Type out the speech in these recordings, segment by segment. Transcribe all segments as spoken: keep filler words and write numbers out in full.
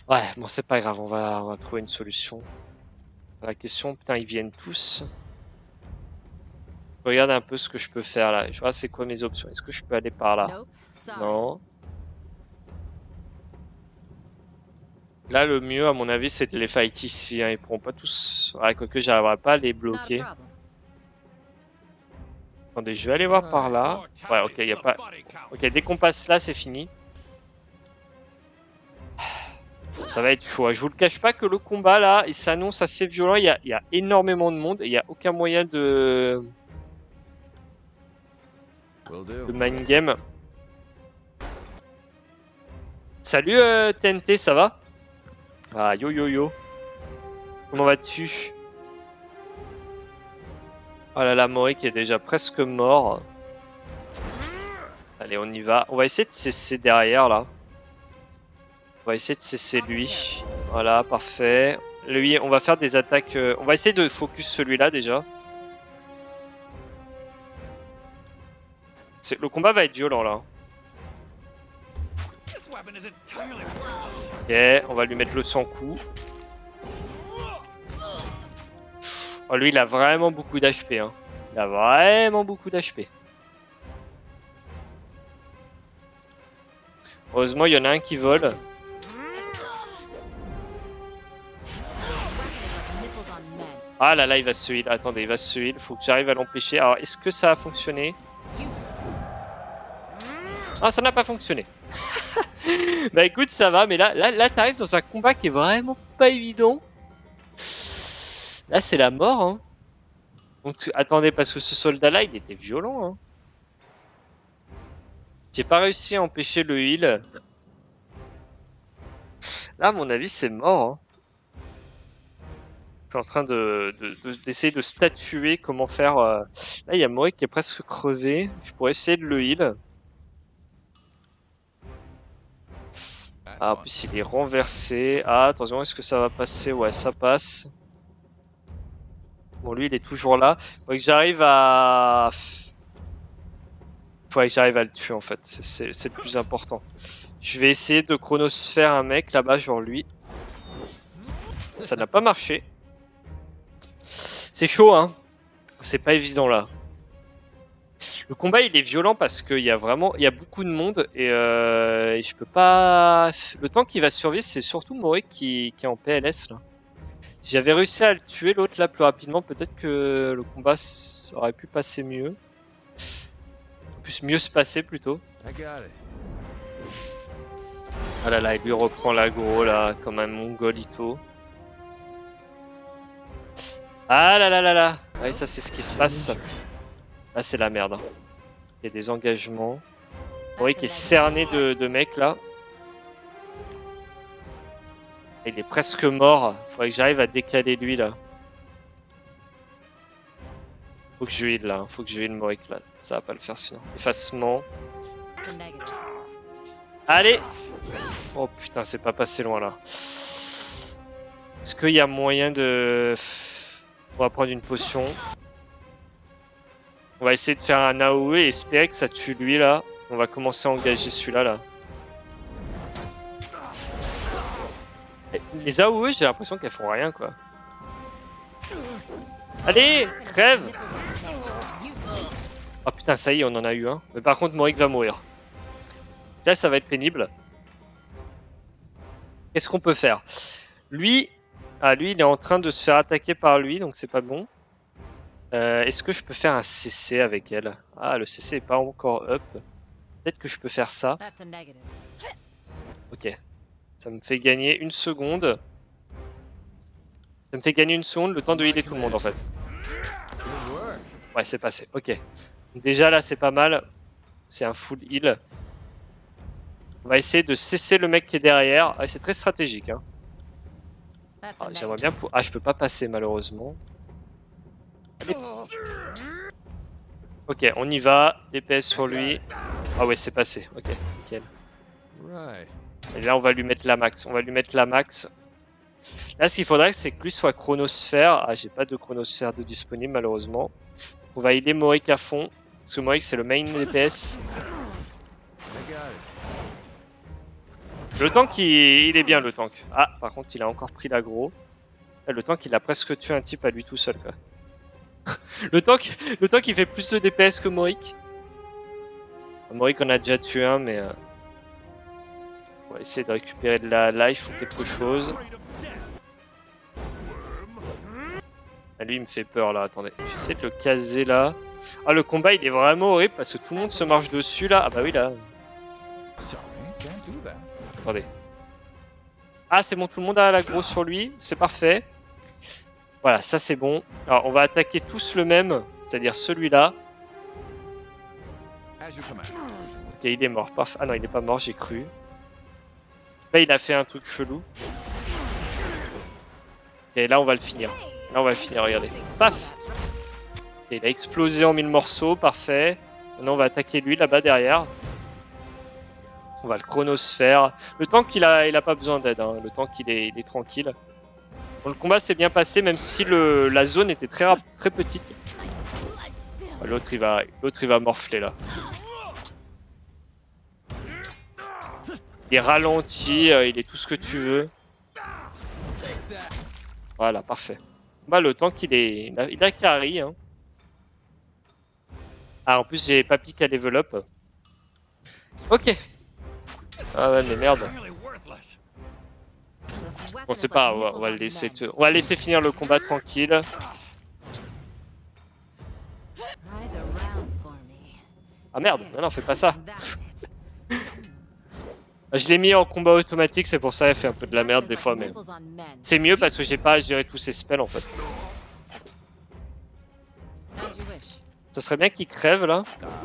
Ouais, bon c'est pas grave, on va, on va trouver une solution. La question, putain, ils viennent tous. Je regarde un peu ce que je peux faire là. Je vois c'est quoi mes options. Est-ce que je peux aller par là? Nope, sorry. Non. Là, le mieux, à mon avis, c'est de les fight ici. Hein. Ils pourront pas tous. Ouais, quoique j'arriverai pas à les Not a bloquer. problem. Attendez, je vais aller voir par là. Ouais, ok, y a pas. Ok, dès qu'on passe là, c'est fini. Ça va être chaud. Je vous le cache pas que le combat là, il s'annonce assez violent. Il y a, il y a énormément de monde et il y a aucun moyen de. de mind game. Salut euh, T N T, ça va? Ah, yo yo yo. Comment vas-tu? Oh là là, Mori qui est déjà presque mort. Allez, on y va. On va essayer de cesser derrière là. On va essayer de cesser lui. Voilà, parfait. Lui, on va faire des attaques. Euh... On va essayer de focus celui-là déjà. Le combat va être violent là. Ok, on va lui mettre le sang coup. Oh, lui, il a vraiment beaucoup d'H P. Hein. Il a vraiment beaucoup d'H P. Heureusement, il y en a un qui vole. Ah là là, il va se heal. Attendez, il va se heal. Faut que j'arrive à l'empêcher. Alors, est-ce que ça a fonctionné? Ah, ça n'a pas fonctionné. Bah écoute, ça va. Mais là, là, là t'arrives dans un combat qui est vraiment pas évident. Là, c'est la mort. Hein. Donc, attendez, parce que ce soldat-là, il était violent. Hein. J'ai pas réussi à empêcher le heal. Là, à mon avis, c'est mort. Hein. Je suis en train de, de, d'essayer de, de statuer comment faire. Euh... Là, il y a Mori qui est presque crevé. Je pourrais essayer de le heal. Ah, en plus, il est renversé. Ah, attention, est-ce que ça va passer? Ouais, ça passe. Bon, lui, il est toujours là. Faudrait que j'arrive à... Faudrait que j'arrive à le tuer, en fait. C'est le plus important. Je vais essayer de chronosphère un mec là-bas, genre lui. Ça n'a pas marché. C'est chaud, hein. C'est pas évident, là. Le combat, il est violent parce qu'il y a vraiment... Il y a beaucoup de monde et, euh, et je peux pas... Le temps qu'il va survivre, c'est surtout Mori qui... qui est en P L S, là. Si j'avais réussi à le tuer, l'autre, là, plus rapidement, peut-être que le combat aurait pu passer mieux. En plus, mieux se passer, plutôt. Ah là là, il lui reprend l'aggro, là, comme un mongolito. Ah là là là là. Ouais, ça, c'est ce qui se passe. Là, c'est la merde. Hein. Il y a des engagements. Mori qui est cerné de, de mecs, là. Il est presque mort. Faudrait que j'arrive à décaler lui, là. Faut que je heal, là. Faut que je heal Mori, là. Ça va pas le faire, sinon. Effacement. Allez! Oh putain, c'est pas passé loin, là. Est-ce qu'il y a moyen de... On va prendre une potion. On va essayer de faire un A O E et espérer que ça tue lui, là. On va commencer à engager celui-là, là. Les A O E, j'ai l'impression qu'elles font rien, quoi. Allez, crève! Oh putain, ça y est, on en a eu un. Mais par contre, Morik va mourir. Là, ça va être pénible. Qu'est-ce qu'on peut faire? Lui... Ah, lui, il est en train de se faire attaquer par lui, donc c'est pas bon. Euh, Est-ce que je peux faire un C C avec elle? Ah, le C C est pas encore up. Peut-être que je peux faire ça. Ok. Ça me fait gagner une seconde. Ça me fait gagner une seconde, le temps de healer tout le monde, en fait. Ouais, c'est passé. Ok. Donc déjà, là, c'est pas mal. C'est un full heal. On va essayer de cesser le mec qui est derrière. Ah, c'est très stratégique, hein. Ah, j'aimerais bien pour... Ah, je peux pas passer, malheureusement. Allez. Ok, on y va. D P S sur lui. Ah ouais, c'est passé. Ok, nickel. Et là, on va lui mettre la max. On va lui mettre la max. Là, ce qu'il faudrait, c'est que lui soit chronosphère. Ah, j'ai pas de chronosphère de disponible, malheureusement. On va aider Morik à fond. Parce que Morik, c'est le main D P S. Le tank, il, il est bien, le tank. Ah, par contre, il a encore pris l'aggro. Le tank, il a presque tué un type à lui tout seul, quoi. le tank, le tank, il fait plus de D P S que Morik. Morik, on a déjà tué un, mais... Euh... On va essayer de récupérer de la life ou quelque chose. Ah, lui, il me fait peur, là. Attendez, j'essaie de le caser, là. Ah, le combat, il est vraiment horrible, parce que tout le monde se marche dessus, là. Ah bah oui, là. Attendez. Ah, c'est bon, tout le monde a l'aggro sur lui. C'est parfait. Voilà, ça, c'est bon. Alors, on va attaquer tous le même, c'est-à-dire celui-là. Ok, il est mort. Parfait. Ah non, il n'est pas mort, j'ai cru. Là, il a fait un truc chelou. Et là, on va le finir. Là, on va le finir, regardez. Paf! Et il a explosé en mille morceaux, parfait. Maintenant, on va attaquer lui, là-bas, derrière. On va le chronosphère. Le tank, il a, il a pas besoin d'aide. Hein. Le tank, il est, il est tranquille. Bon, le combat s'est bien passé, même si le, la zone était très, très petite. L'autre, il va, l'autre, il va morfler, là. Il est ralenti, euh, il est tout ce que tu veux. Voilà, parfait. Bah, le tank, il est, il a, il a carry. Hein. Ah, en plus, j'ai Papy qui a développe. Ok. Ah ouais, mais merde. Bon, c'est pas grave, on va le laisser, te... on va laisser finir le combat tranquille. Ah merde, non, non, fais pas ça. Je l'ai mis en combat automatique, c'est pour ça qu'elle fait un peu de la merde des fois, mais c'est mieux parce que j'ai pas à gérer tous ces spells en fait. Ça serait bien qu'il crève là.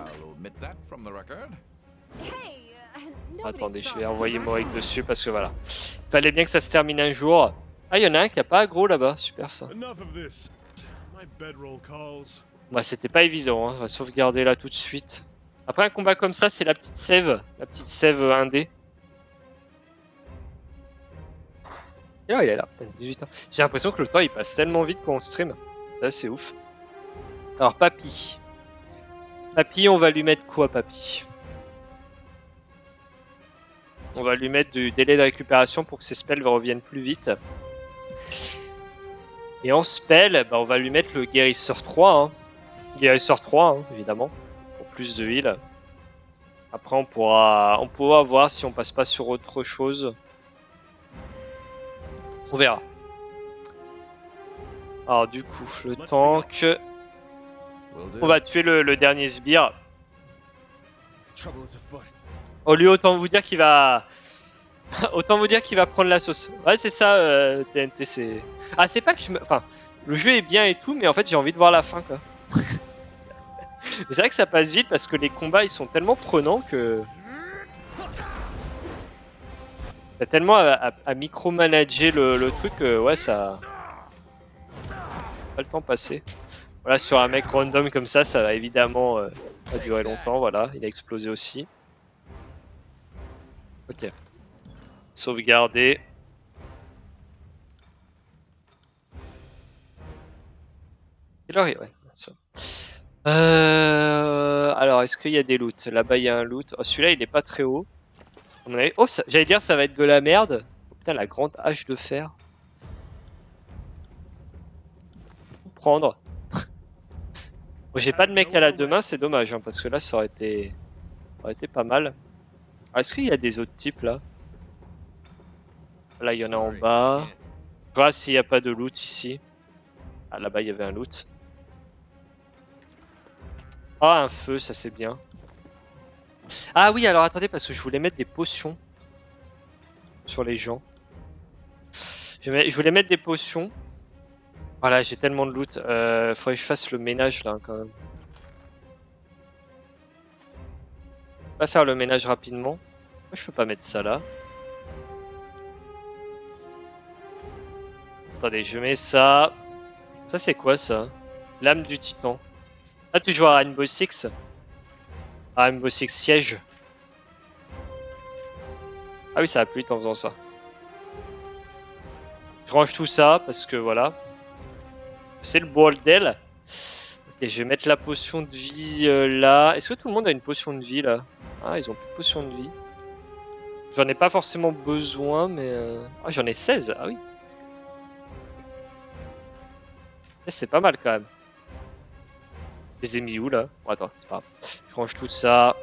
Attendez, je vais envoyer Morik dessus parce que voilà. Fallait bien que ça se termine un jour. Ah, il y en a un qui a pas aggro là-bas, super ça. Bah, c'était pas évident, hein. On va sauvegarder là tout de suite. Après un combat comme ça, c'est la petite save, la petite save un D. Et là, il est là, putain, dix-huit ans. J'ai l'impression que le temps il passe tellement vite quand on stream. Ça, c'est ouf. Alors, Papy. Papy, on va lui mettre quoi, Papy? On va lui mettre du délai de récupération pour que ses spells reviennent plus vite. Et en spell, bah, on va lui mettre le guérisseur trois. Hein. Guérisseur trois, hein, évidemment. Pour plus de heal. Après, on pourra, on pourra voir si on passe pas sur autre chose. On verra. Alors du coup, le tank... On va tuer le, le dernier sbire. Oh lui, autant vous dire qu'il va... autant vous dire qu'il va prendre la sauce. Ouais, c'est ça, euh, T N T, c'est... Ah, c'est pas que je me... Enfin, le jeu est bien et tout, mais en fait, j'ai envie de voir la fin, quoi. C'est vrai que ça passe vite parce que les combats, ils sont tellement prenants que... T'as tellement à, à, à micromanager le, le truc, euh, ouais, ça... Pas le temps passé. Voilà, sur un mec random comme ça, ça va évidemment euh, pas durer longtemps, voilà. Il a explosé aussi. Ok. Sauvegarder. Quelle heure est... Ouais, ça. Euh... Alors, est-ce qu'il y a des loots? Là-bas, il y a un loot. Oh, celui-là, il est pas très haut. Oh, j'allais dire, ça va être de la merde. Oh, putain, la grande hache de fer. Prendre. Bon, j'ai pas de mec à la deux mains, c'est dommage, hein, parce que là, ça aurait été, ça aurait été pas mal. Est-ce qu'il y a des autres types, là? Là, il y en a en bas. Je vois s'il n'y a pas de loot ici. Ah, là-bas, il y avait un loot. Ah, un feu, ça c'est bien. Ah oui, alors attendez, parce que je voulais mettre des potions sur les gens. Je, mets, je voulais mettre des potions. Voilà, j'ai tellement de loot. Euh, faudrait que je fasse le ménage là quand même. On va faire le ménage rapidement. Moi, je peux pas mettre ça là. Attendez, je mets ça. Ça c'est quoi ça? L'âme du titan. Ah, tu joues à Rainbow Six? Ah, Rainbow Six siège. Ah oui, ça va plus vite en faisant ça. Je range tout ça parce que voilà. C'est le bordel. Ok, je vais mettre la potion de vie euh, là. Est-ce que tout le monde a une potion de vie là? Ah, ils ont plus de potion de vie. J'en ai pas forcément besoin, mais... Euh... Ah, j'en ai seize, ah oui. Et c'est pas mal quand même. Je les ai mis où là? Bon, attends, c'est pas grave. Je range tout ça.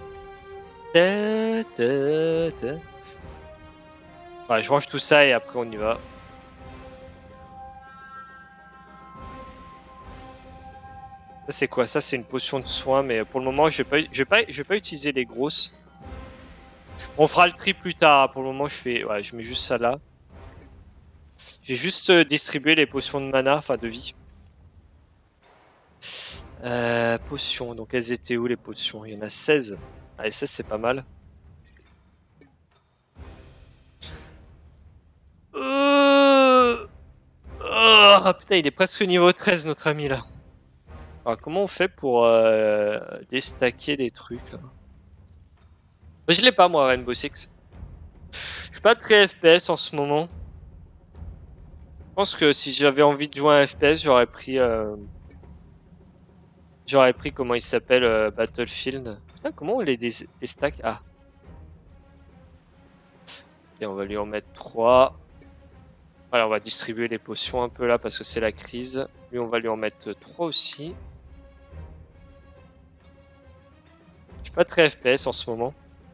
Ta, ta, ta. Ouais, je range tout ça et après on y va. Ça c'est quoi? Ça c'est une potion de soin, mais pour le moment je vais pas, je vais pas, je vais pas utiliser les grosses. On fera le tri plus tard. Pour le moment je fais, ouais, je mets juste ça là. J'ai juste distribué les potions de mana, enfin de vie. Euh, potions, donc elles étaient où les potions? Il y en a seize. Ah, seize c'est pas mal. Euh... Oh putain, il est presque niveau treize notre ami là. Alors comment on fait pour euh, déstacker des trucs là? Je l'ai pas moi Rainbow Six. Je suis pas très F P S en ce moment. Je pense que si j'avais envie de jouer à un F P S, j'aurais pris... Euh... J'aurais pris comment il s'appelle euh, Battlefield. Putain, comment on les déstack? Ah. Et on va lui en mettre trois. Voilà, on va distribuer les potions un peu là parce que c'est la crise. Lui, on va lui en mettre trois aussi. Je suis pas très F P S en ce moment.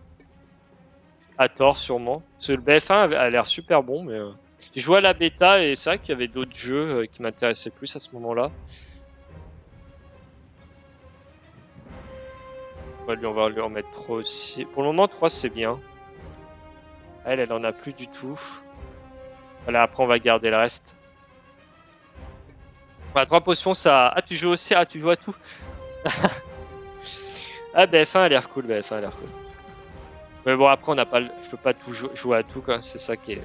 À tort, sûrement. Parce que le B F un a l'air super bon, mais... Euh... J'ai joué à la bêta et c'est vrai qu'il y avait d'autres jeux euh, qui m'intéressaient plus à ce moment-là. On va, lui, on va lui en mettre trois aussi. Pour le moment, trois c'est bien. Elle, elle en a plus du tout. Voilà, après on va garder le reste. Voilà, trois potions, ça... Ah, tu joues aussi? Ah, tu joues à tout? Ah, B F un a l'air cool, B F un a l'air cool. Mais bon, après, on n'a pas... Le... Je peux pas tout jou jouer à tout, quoi. C'est ça qui est...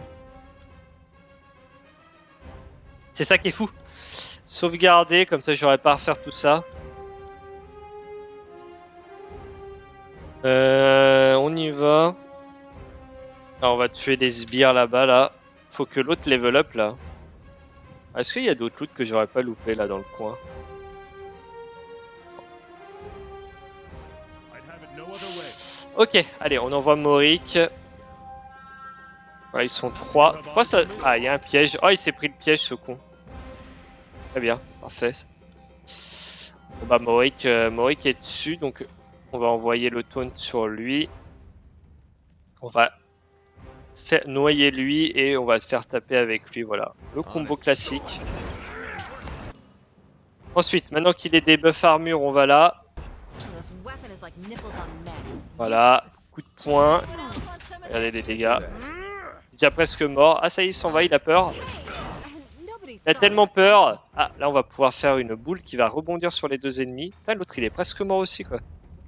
C'est ça qui est fou. Sauvegarder, comme ça, j'aurais pas à refaire tout ça. Euh, on y va. Alors, on va tuer les sbires là-bas, là. Faut que l'autre level up, là. Est-ce qu'il y a d'autres loots que j'aurais pas loupé, là, dans le coin? Ok, allez, on envoie Morik. Voilà, ils sont trois. trois ça... Ah, il y a un piège. Oh, il s'est pris le piège, ce con. Très bien, parfait. Bon, bah, Morik, euh, Morik est dessus, donc on va envoyer le taunt sur lui. On va faire noyer lui et on va se faire taper avec lui, voilà. Le combo classique. Ensuite, maintenant qu'il est debuff armure, on va là. Voilà, coup de poing. Regardez les dégâts. Déjà presque mort. Ah ça y est, il s'en va, il a peur. Il a tellement peur. Ah, là on va pouvoir faire une boule qui va rebondir sur les deux ennemis. Putain, l'autre il est presque mort aussi quoi.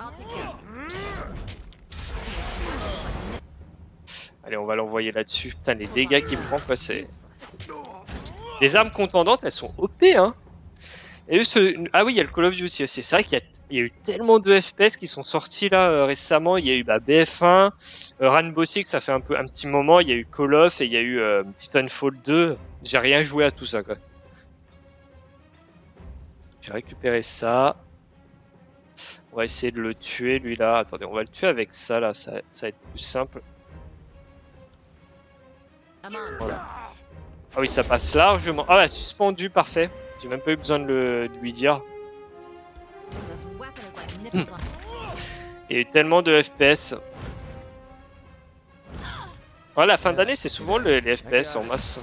Allez, on va l'envoyer là-dessus. Putain, les dégâts qu'il prend quoi, c'est... Les armes contendantes, elles sont O P hein. Et ce... Ah oui, il y a le Call of Duty aussi. C'est vrai qu'il y a... Il y a eu tellement de F P S qui sont sortis là euh, récemment. Il y a eu bah, B F un, euh, Rainbow Six, ça fait un peu un petit moment. Il y a eu Call of et il y a eu euh, Titanfall deux. J'ai rien joué à tout ça quoi. J'ai récupéré ça. On va essayer de le tuer lui là. Attendez, on va le tuer avec ça là. Ça, ça va être plus simple. Voilà. Ah oui, ça passe largement. Ah ouais, suspendu, parfait. J'ai même pas eu besoin de, le, de lui dire. Il y a eu tellement de F P S. Ouais, la fin d'année, c'est souvent le, les F P S en masse.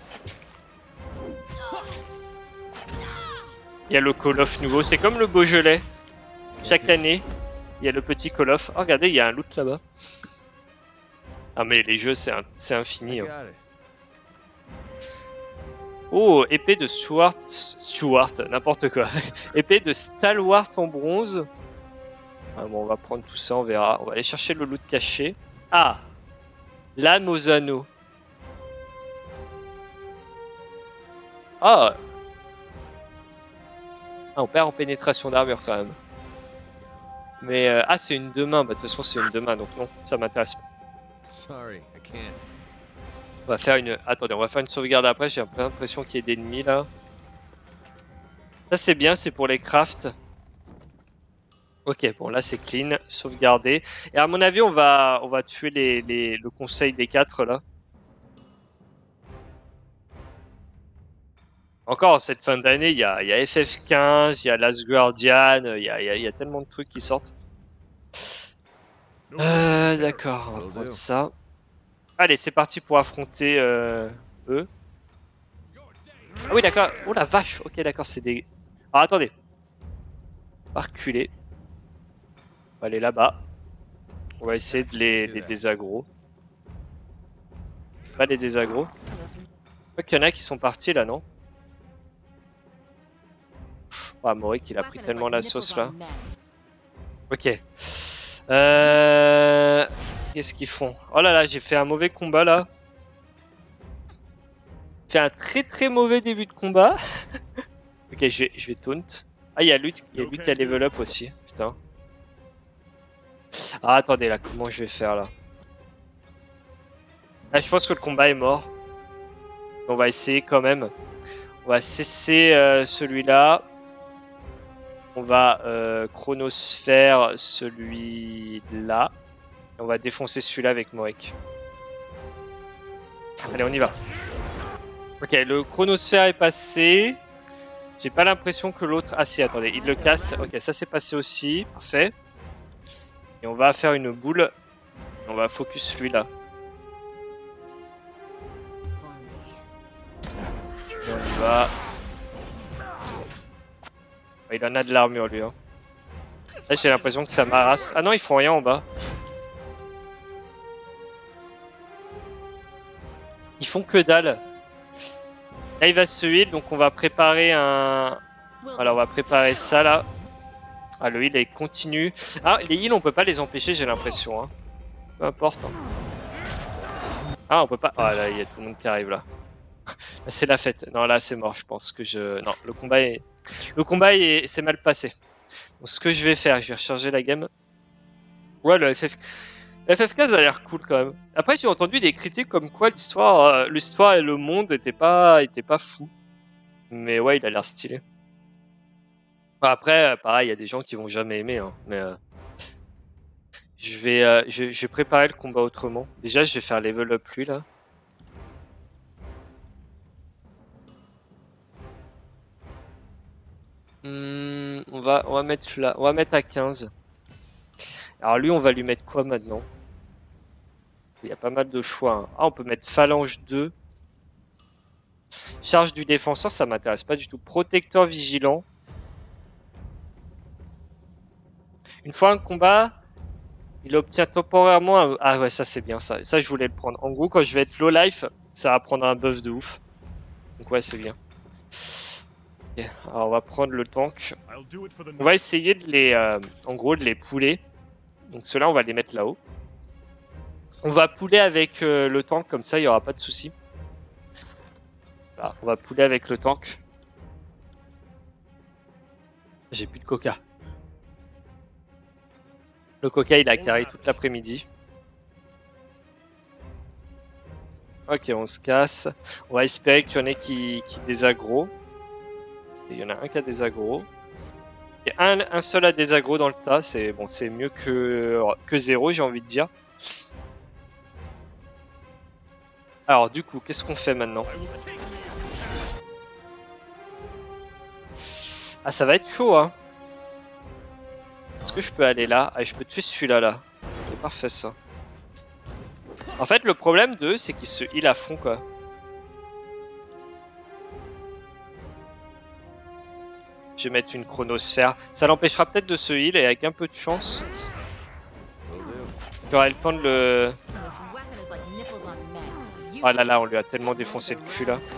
Il y a le Call of nouveau, c'est comme le Beaujolais. Chaque année, il y a le petit Call of. Oh, regardez, il y a un loot là-bas. Ah, mais les jeux, c'est un, infini. Hein. Oh, épée de Stuart, Stuart, n'importe quoi. Épée de Stalwart en bronze. Ah, bon, on va prendre tout ça, on verra. On va aller chercher le loot caché. Ah, l'âme aux anneaux. Ah. Ah, on perd en pénétration d'armure quand même. Mais euh, ah, c'est une deux mains. Bah, de toute façon, c'est une deux mains, donc non, ça m'intéresse pas. Sorry, I can't. On va faire une... Attendez, on va faire une sauvegarde après, j'ai l'impression qu'il y ait d'ennemis là. Ça c'est bien, c'est pour les crafts. Ok, bon là c'est clean, sauvegardé. Et à mon avis, on va, on va tuer les, les, le conseil des quatre là. Encore en cette fin d'année, il y a, y a F F quinze, il y a Last Guardian, il y a, y, a, y a tellement de trucs qui sortent. Euh, D'accord, on va prendre ça. Allez, c'est parti pour affronter euh, eux. Ah oui, d'accord. Oh la vache. Ok, d'accord, c'est des... Alors attendez. On va reculer. On va aller là-bas. On va essayer de les, les désaggro. Pas les désaggro. Je crois qu'il y en a qui sont partis là, non? Ah, Morik, il a pris tellement la sauce là. Ok. Euh... Qu'est-ce qu'ils font? Oh là là, j'ai fait un mauvais combat là. J'ai fait un très très mauvais début de combat. Ok, je vais, je vais taunt. Ah, il y a lui, il y a lui qui a level up aussi. Putain. Ah, attendez là, comment je vais faire là? Ah, je pense que le combat est mort. On va essayer quand même. On va cesser euh, celui-là. On va euh, chronosphère celui-là. On va défoncer celui-là avec Moek. Allez, on y va. Ok, le chronosphère est passé. J'ai pas l'impression que l'autre... Ah si, attendez, il le casse. Ok, ça c'est passé aussi. Parfait. Et on va faire une boule. On va focus celui-là. Et on y va. Il en a de l'armure lui. Hein. Là j'ai l'impression que ça m'arrasse. Ah non, ils font rien en bas. Ils font que dalle. Là il va se heal, donc on va préparer un... Voilà, on va préparer ça là. Ah, le heal est continu. Ah, les heals on peut pas les empêcher, j'ai l'impression. Hein. Peu importe. Hein. Ah, on peut pas... Ah là, il y a tout le monde qui arrive là. C'est la fête. Non, là c'est mort, je pense que je... Non, le combat est... Le combat est... c'est mal passé. Donc ce que je vais faire, je vais recharger la game. Ouais, le F F... Le F F quinze a l'air cool quand même. Après, j'ai entendu des critiques comme quoi l'histoire euh, l'histoire et le monde étaient pas, étaient pas fous. Mais ouais, il a l'air stylé. Après, pareil, il y a des gens qui vont jamais aimer. Hein, mais euh, je, vais, euh, je, je vais préparer le combat autrement. Déjà, je vais faire level up lui là. Hmm, on, va, on va mettre là. On va mettre à quinze. Alors lui, on va lui mettre quoi maintenant? Il y a pas mal de choix. Hein. Ah, on peut mettre phalange deux. Charge du défenseur, ça m'intéresse pas du tout. Protecteur vigilant. Une fois un combat, il obtient temporairement un... Ah ouais, ça c'est bien ça. Ça, je voulais le prendre. En gros, quand je vais être low life, ça va prendre un buff de ouf. Donc ouais, c'est bien. Okay. Alors on va prendre le tank. On va essayer de les... Euh, en gros, de les pouler. Donc ceux-là, on va les mettre là-haut. On va pouler avec euh, le tank, comme ça, il n'y aura pas de souci. Voilà, on va pouler avec le tank. J'ai plus de coca. Le coca, il a carré toute l'après-midi. Ok, on se casse. On va espérer qu'il y en ait qui, qui désaggro. Il y en a un qui a désaggro. Il y a un, un seul à désaggro dans le tas. C'est bon, c'est mieux que, que zéro, j'ai envie de dire. Alors, du coup, qu'est-ce qu'on fait maintenant? Ah, ça va être chaud, hein. Est-ce que je peux aller là? Ah, je peux tuer celui-là, là. C'est parfait, ça. En fait, le problème d'eux, c'est qu'ils se heal à fond, quoi. Je vais mettre une chronosphère. Ça l'empêchera peut-être de se heal, et avec un peu de chance, j'aurai le temps de le... Oh là là, on lui a tellement défoncé le cul, là.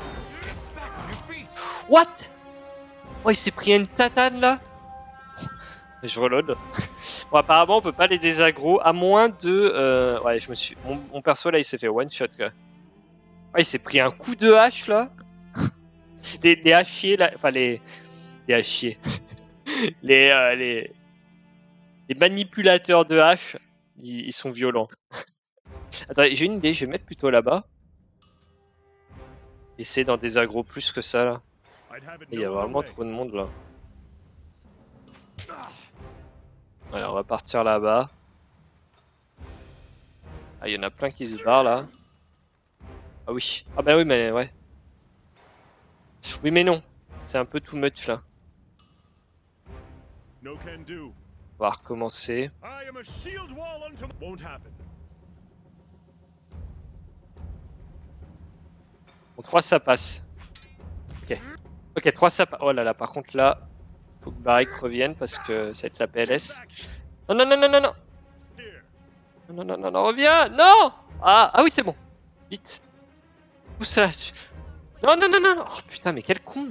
What? Oh, il s'est pris une tatane, là. Je reload. Bon, apparemment, on peut pas les désaggro, à moins de... Euh... Ouais, je me suis... Mon, mon perso, là, il s'est fait one-shot, quoi. Ouais, il s'est pris un coup de hache, là. les, les hachiers, là... Enfin, les... Les hachiers. les, euh, les... Les manipulateurs de hache, ils, ils sont violents. Attends, j'ai une idée, je vais mettre plutôt là-bas. Essayer d'en désaggro plus que ça, là. Il y a vraiment trop de monde, là. Allez, on va partir là-bas. Ah, il y en a plein qui se barrent là. Ah oui. Ah bah oui, mais ouais. Oui, mais non. C'est un peu too much là. No can do. On va recommencer. I am a shield wall unto won't happen. Bon, trois ça passe. Ok. Ok, trois ça passe. Oh là là, par contre là, faut que Barik revienne parce que ça va être la P L S. Non, non, non, non, non, non. Here. Non, non, non, non, reviens. Non. Ah, ah oui, c'est bon. Vite. Où ça? Non, non, non, non, non. Oh putain, mais quel con.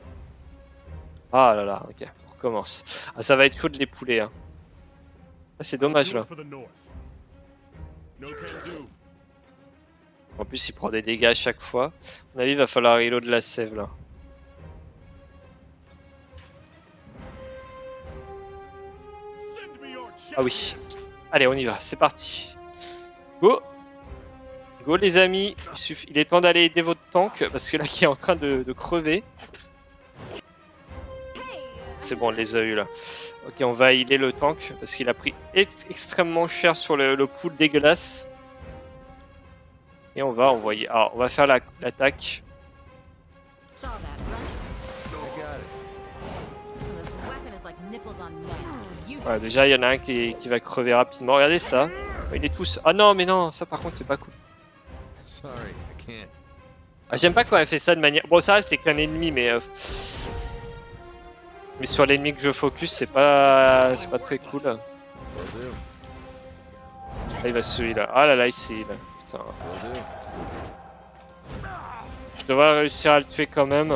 Ah là là, ok, on recommence. Ah, ça va être chaud de les pouler. Hein. Ah, c'est dommage Do là. it for the north. No can do. En plus, il prend des dégâts à chaque fois. À mon avis, il va falloir reload de la sève là. Send me your Ah oui. Allez, on y va, c'est parti. Go. Go les amis. Il, suffit... il est temps d'aller aider votre tank parce que là, qui est en train de, de crever. C'est bon, on les a eu là. Ok, on va healer le tank parce qu'il a pris ex extrêmement cher sur le, le pool dégueulasse. Et on va envoyer. Alors, on va faire l'attaque. Saw that, right? This weapon is like nipples on meth. You Ouais, déjà, il y en a un qui, qui va crever rapidement. Regardez ça. Il est tous. Ah non, mais non, ça par contre, c'est pas cool. Sorry, I can't. Ah, j'aime pas quand elle fait ça de manière. Bon, ça, c'est qu'un ennemi, mais. Euh... Mais sur l'ennemi que je focus, c'est pas. C'est pas très cool. Là, Will do. il va se heal. Ah là là, il s'est heal. Putain. Will do. Je devrais réussir à le tuer quand même.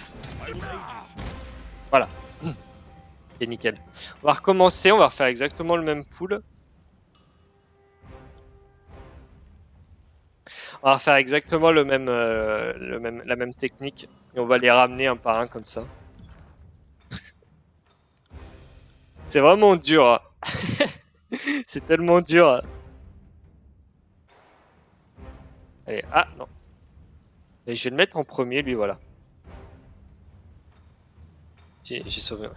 Voilà. Et nickel. On va recommencer, on va refaire exactement le même pool. On va refaire exactement le même, euh, le même, la même technique. Et on va les ramener un par un comme ça. C'est vraiment dur. Hein. C'est tellement dur. Hein. Allez, ah non. Et je vais le mettre en premier, lui, voilà. J'ai sauvé.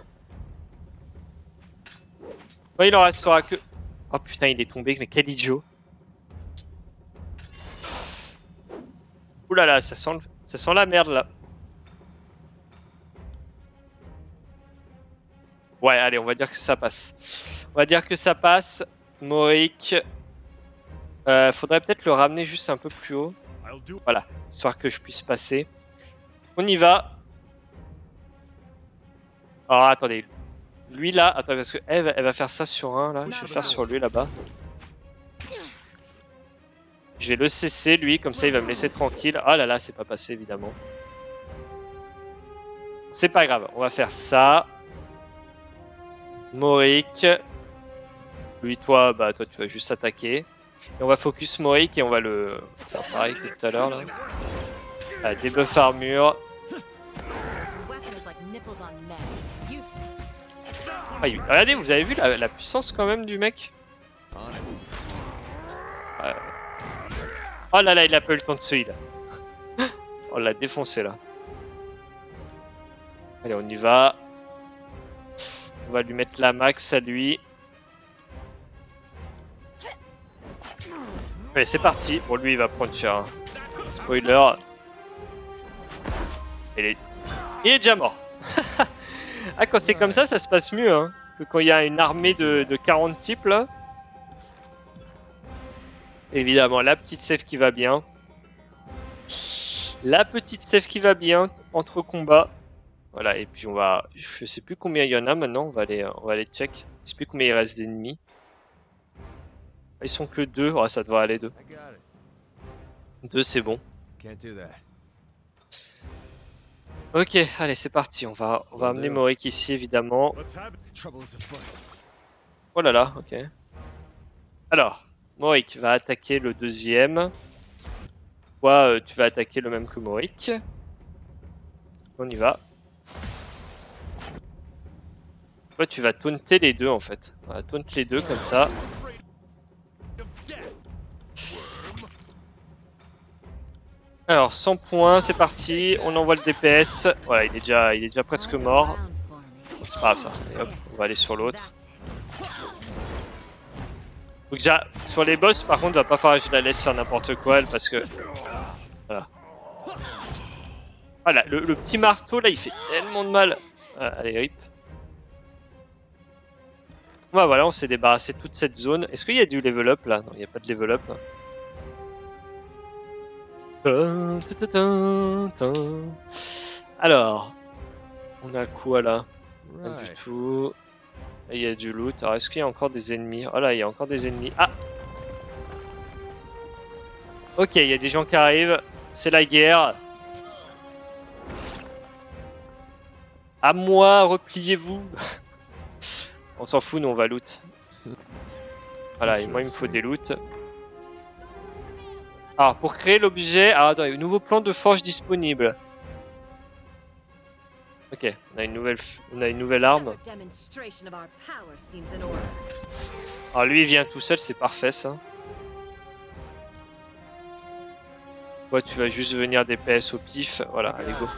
Ouais, il en restera que... Oh putain, il est tombé, mais quel idiot. Ouh là là, ça sent, le... ça sent la merde, là. Ouais, allez, on va dire que ça passe. On va dire que ça passe. Morik. Euh, faudrait peut-être le ramener juste un peu plus haut. I'll do. Voilà, histoire que je puisse passer. On y va. Alors attendez. Lui là, attends, parce que elle, elle va faire ça sur un là. Je vais faire sur lui là-bas. Je vais le cesser lui, comme ça il va me laisser tranquille. Ah là là, c'est pas passé évidemment. C'est pas grave, on va faire ça. Morik. Lui, toi, bah toi tu vas juste attaquer. Et on va focus Morik et on va le faire pareil que tout à l'heure là. Ah, debuff armure. This weapon is like nipples on meth. Useless. Ah, il- regardez, vous avez vu la, la puissance quand même du mec. On it. Euh, Oh là là, il a pas eu le temps de se heal. Oh, on l'a défoncé là. Allez, on y va. On va lui mettre la max à lui. Allez, c'est parti. Bon, lui, il va prendre cher. Hein. Spoiler. Il est... il est déjà mort. Ah, quand c'est comme ça, ça se passe mieux. Hein, que quand il y a une armée de, de quarante types là. Évidemment, la petite save qui va bien. La petite save qui va bien entre combats. Voilà, et puis on va... Je sais plus combien il y en a maintenant, on va aller, on va aller check. Je sais plus combien il reste d'ennemis. Ils sont que deux, oh, ça devrait aller deux. I got it. Deux, c'est bon. Can't do that. Ok, allez, c'est parti. On va, on va amener Morik ici, évidemment. Let's have it. Trouble is afoot. Oh là là, ok. Alors, Morik va attaquer le deuxième. Toi, euh, tu vas attaquer le même que Morik. On y va. Toi, tu vas taunter les deux, en fait. On va taunt les deux, comme ça. Of death. Alors, cent points, c'est parti. On envoie le D P S. Voilà, il est déjà, il est déjà presque mort. Round for me. C'est pas grave, ça. Et hop, on va aller sur l'autre. That's it. Donc déjà, sur les boss, par contre, va pas falloir que je la laisse faire n'importe quoi, elle, parce que... Voilà. Voilà, le, le petit marteau, là, il fait tellement de mal. Ah, allez, rip. Bah voilà, on s'est débarrassé de toute cette zone. Est-ce qu'il y a du level up, là? Non, il n'y a pas de level up. Alors, on a quoi, là? Pas du Right. tout. Là, il y a du loot. Alors, est-ce qu'il y a encore des ennemis? Oh là, il y a encore des ennemis. Ah! Ok, il y a des gens qui arrivent. C'est la guerre. À moi, repliez-vous. On s'en fout, nous, on va loot. Voilà, et moi, il me faut des loots. Alors, pour créer l'objet... Alors, attendez, nouveau plan de forge disponible. Ok, on a une nouvelle, f- on a une nouvelle arme. Another demonstration of our power seems in order. Alors lui il vient tout seul, c'est parfait ça. Toi tu vas juste venir D P S au pif, voilà, allez go.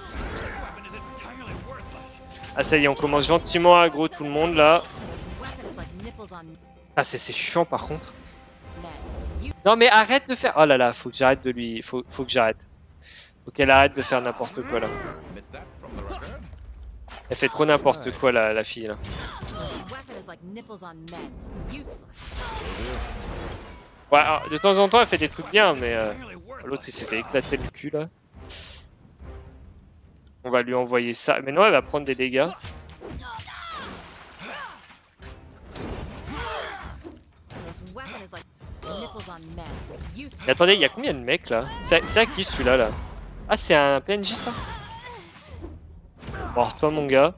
Ah ça y est, on commence gentiment à aggro tout le monde là. This weapon is like nipples on Ah c'est c'est chiant par contre. men. You Non mais arrête de faire... Oh là là, faut que j'arrête de lui... Faut, faut que j'arrête. Faut qu'elle arrête de faire n'importe quoi là. Admit that from the record. Elle fait trop n'importe quoi la, la fille là. this weapon is like nipples on men. Useless. Ouais, alors, de temps en temps elle fait des trucs bien mais... euh, L'autre il s'est fait éclater le cul là. On va lui envoyer ça. Mais non, elle va prendre des dégâts. This weapon is like nipples on men. Useless. Mais attendez, il y a combien de mecs là? C'est c'est à qui celui-là là? Ah c'est un P N J ça? Bon, alors, toi mon gars.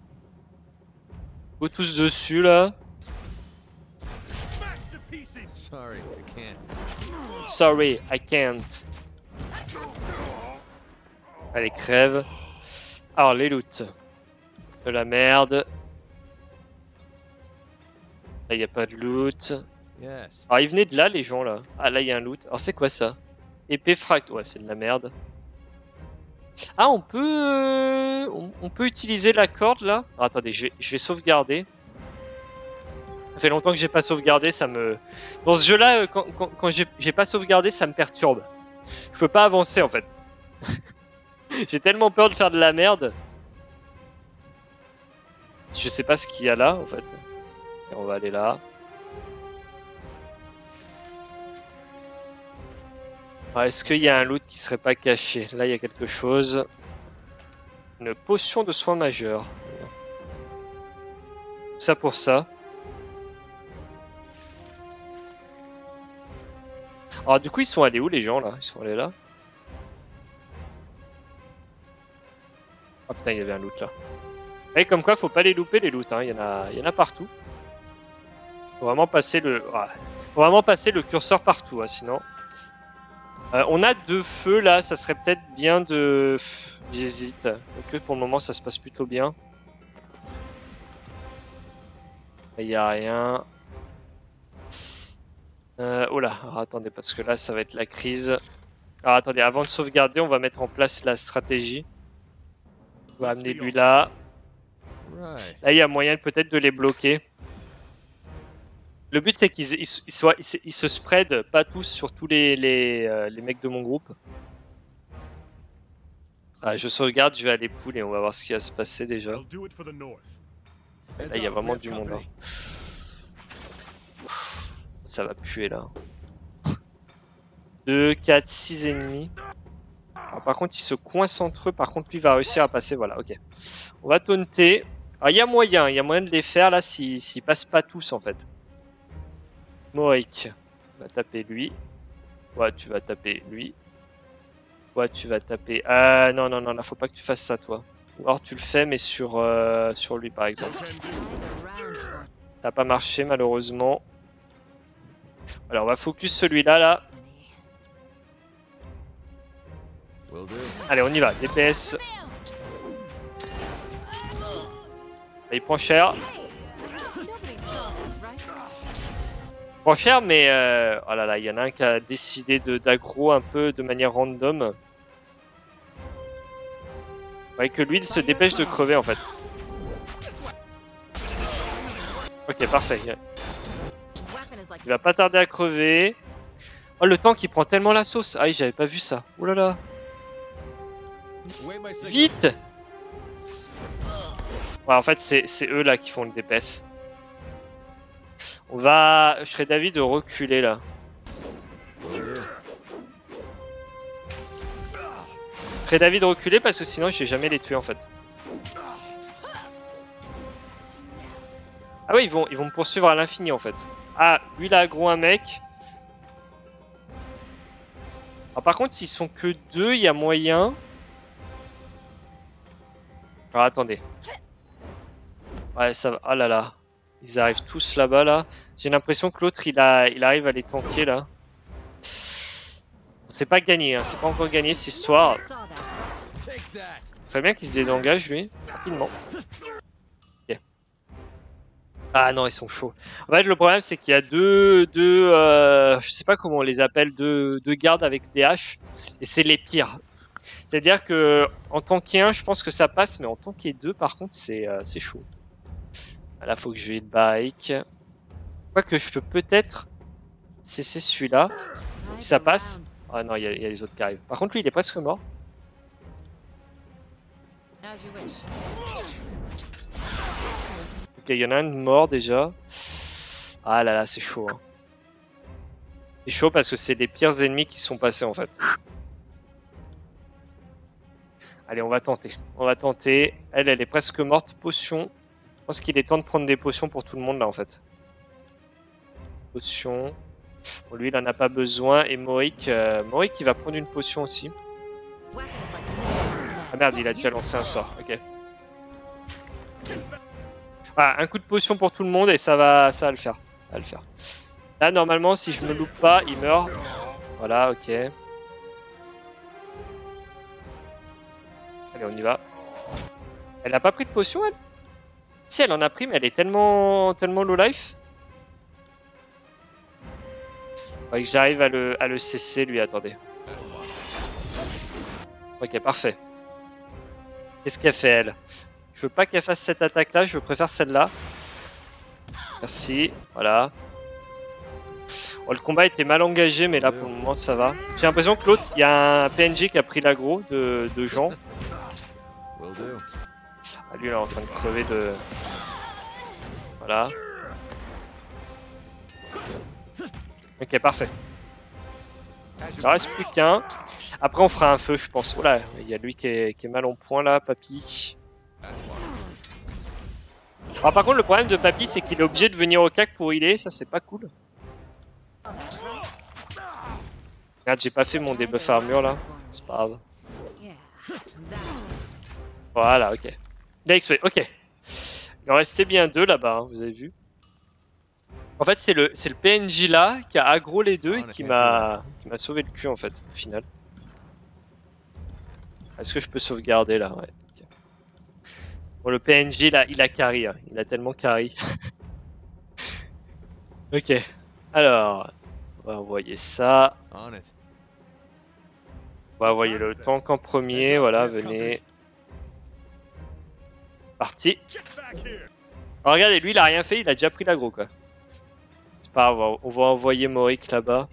Go tous dessus là. Smash to pieces! Sorry, I can't. Sorry, I can't. Allez, crève. Alors, les loots. De la merde. Là, il n'y a pas de loot. Yes. Alors, ils venaient de là, les gens, là. Ah, là, il y a un loot. Alors, c'est quoi, ça? Épée fract... Ouais, c'est de la merde. Ah, on peut... euh, On, on peut utiliser la corde, là. Alors, attendez, je vais, je vais sauvegarder. Ça fait longtemps que j'ai pas sauvegardé, ça me... Dans ce jeu-là, euh, quand, quand, quand j'ai j'ai pas sauvegardé, ça me perturbe. Je peux pas avancer, en fait. J'ai tellement peur de faire de la merde. Je sais pas ce qu'il y a là, en fait. Et on va aller là. Ah, est-ce qu'il y a un loot qui serait pas caché? Là, il y a quelque chose. Une potion de soins majeurs. Tout ça pour ça. Alors, du coup, ils sont allés où, les gens, là? Ils sont allés là? Ah putain, il y avait un loot, là. Et comme quoi, faut pas les louper, les loots, hein. Il y en a, il y en a partout. Faut vraiment passer le... Ah, faut vraiment passer le curseur partout, hein, sinon... Euh, on a deux feux là, ça serait peut-être bien de... J'hésite. Donc pour le moment ça se passe plutôt bien. Il n'y a rien. Euh, oh là, alors, attendez, parce que là ça va être la crise. Alors attendez, avant de sauvegarder, on va mettre en place la stratégie. On va amener lui là. Right. Là il y a moyen peut-être de les bloquer. Le but c'est qu'ils ils, ils soient, ils, se- ils se spreadent pas tous sur tous les, les, euh, les mecs de mon groupe. Ah, je sauvegarde, je vais aller pool et on va voir ce qui va se passer déjà. I'll do it for the North. Là il y a vraiment du monde. Hein. Ça va puer là. deux, quatre, six ennemis. Alors, par contre ils se coincent entre eux, par contre lui va réussir à passer, voilà, ok. On va taunter. Alors il y a moyen, il y a moyen de les faire là s'ils s'ils passent pas tous en fait. Morik va taper lui. Ouais, tu vas taper lui. Ouais, tu vas taper. Ah non, non, non, là faut pas que tu fasses ça toi. Ou alors tu le fais, mais sur, euh, sur lui par exemple. Can do. Round. Ça n'a pas marché malheureusement. Alors on va focus celui-là là. Will do. Allez, on y va. D P S. Il prend cher. Nobody saw that, right? Il prend cher, mais euh... oh là là, il y en a un qui a décidé de d'aggro un peu de manière random. Ouais, que lui il se dépêche de crever en fait. Ok, parfait. Weapon is like Il va pas tarder à crever. Oh, le tank, il prend tellement la sauce. Ah, j'avais pas vu ça. Oh là là. Wait my signal. Vite! Ouais, en fait, c'est c'est eux là qui font le D P S. On va... Je serais d'avis de reculer là. Will do. Je serais d'avis de reculer parce que sinon, je vais jamais les tuer en fait. Ah oui, ils vont, ils vont me poursuivre à l'infini en fait. Ah, lui il a aggro un mec. Ah, par contre, s'ils sont que deux, il y a moyen. Alors attendez. Ouais, ça va. Oh là là. Ils arrivent tous là-bas là. J'ai l'impression que l'autre il, a... il arrive à les tanker là. C'est pas gagné, hein. C'est pas encore gagné cette histoire. saw that. Take that. Très bien qu'il se désengage lui, rapidement. Ok. Ah non, ils sont chauds. En fait, le problème c'est qu'il y a deux, deux euh, je sais pas comment on les appelle, deux, deux gardes avec des haches, et c'est les pires. C'est-à-dire que en tanker un, je pense que ça passe, mais en tanker deux, par contre, c'est euh, c'est chaud. Là, faut que je le bike. Quoique je peux peut-être cesser celui-là. Si ça passe. Ah non, il y, a- il y a les autres qui arrivent. Par contre, lui, il est presque mort. As you wish. Ok, il y en a un de mort déjà. Ah là là, c'est chaud. Hein. C'est chaud parce que c'est les pires ennemis qui sont passés en fait. Allez, on va tenter. On va tenter. Elle, elle est presque morte. Potion. Je pense qu'il est temps de prendre des potions pour tout le monde là en fait. Potion. Bon, lui, il en a pas besoin. Et Morik, euh, Morik, il va prendre une potion aussi. Weapon is like nipples on men. Ah merde, il a déjà lancé un sort. Ok. Voilà, un coup de potion pour tout le monde et ça va, ça va le faire. Ça va le faire. Là, normalement, si je me loupe pas, il meurt. Voilà, ok. Allez, on y va. Elle a pas pris de potion, elle? Si, elle en a pris, mais elle est tellement, tellement low life. Faudrait que j'arrive à le, à le cesser, lui. Attendez. Ok, parfait. Qu'est-ce qu'elle fait, elle? Je veux pas qu'elle fasse cette attaque-là, je préfère celle-là. Merci, voilà. Bon, le combat était mal engagé, mais là, pour le moment, ça va. J'ai l'impression que l'autre, il y a un P N J qui a pris l'aggro de, de Jean. Will do. Ah, lui, il est en train de crever de... Voilà. Ok, parfait. Il en reste plus qu'un. Après, on fera un feu, je pense. Oh là, il y a lui qui est, qui est mal en point, là, Papy. Alors, par contre, le problème de Papy, c'est qu'il est obligé de venir au cac pour healer. Ça, c'est pas cool. Regarde, j'ai pas fait mon debuff armure, là. C'est pas grave. Yeah, that's it. Voilà, ok. Il a explosé, ok. Il en restait bien deux là-bas, hein, vous avez vu. En fait, c'est le, c'est le P N J là qui a aggro les deux et qui m'a qui m'a sauvé le cul en fait, au final. Est-ce que je peux sauvegarder là? Ouais. Ok. Bon, le P N J là, il a carry, hein. Il a tellement carry. Ok. Alors, on va envoyer ça. On it. On va envoyer le tank en premier, voilà, venez. Parti. Get back here! Alors, regardez, lui il a rien fait, il a déjà pris l'aggro quoi. C'est pas grave, on va envoyer Morik là-bas.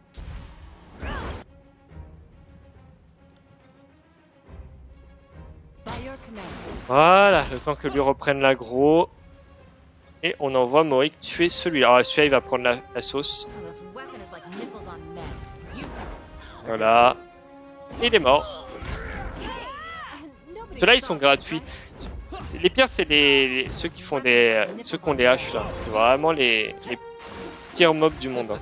By your command. Voilà, le temps que lui reprenne l'aggro. Et on envoie Morik tuer celui-là. Alors celui-là il va prendre la, la sauce. Oh, this weapon is like nipples on men. Useless. Voilà. Et il est mort. Nobody Ceux-là ils saw sont that, gratuits. right? Les pires c'est les, les- ceux qui font des... ceux qui ont des haches là. C'est vraiment les, les pires mobs du monde. Hein.